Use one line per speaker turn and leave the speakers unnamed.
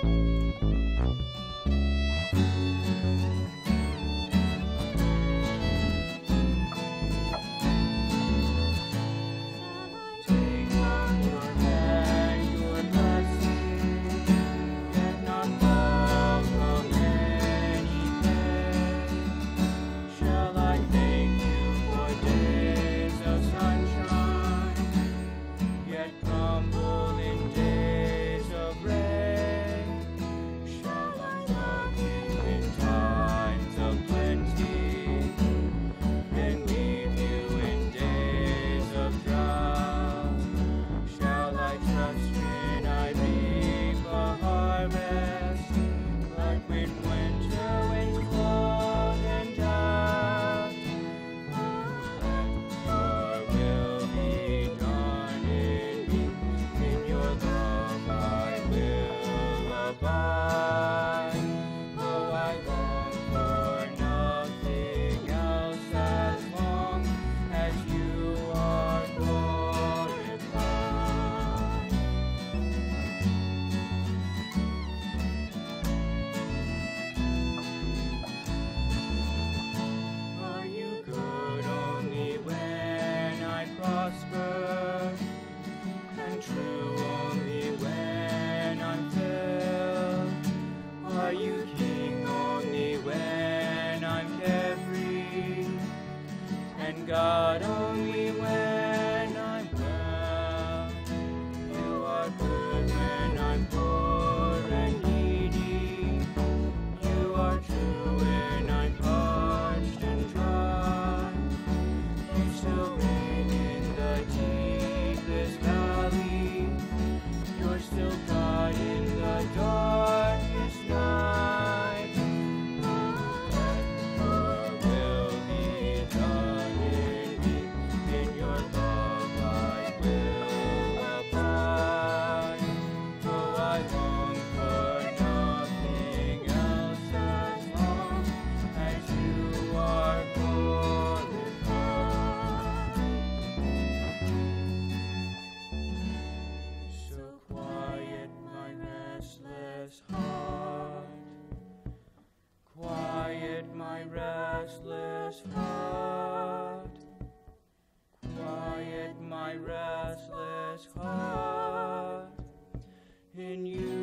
God only when I'm well. You are good when I'm poor and needy. You are true when I'm parched and dry. You still reign in the deepest valley. You're still God in the darkest night. Let your will be done in me. In your love I will abide. Oh, I long for nothing else as long as you are glorified. So quiet my restless heart. Quiet my restless heart. Quiet my restless heart. In you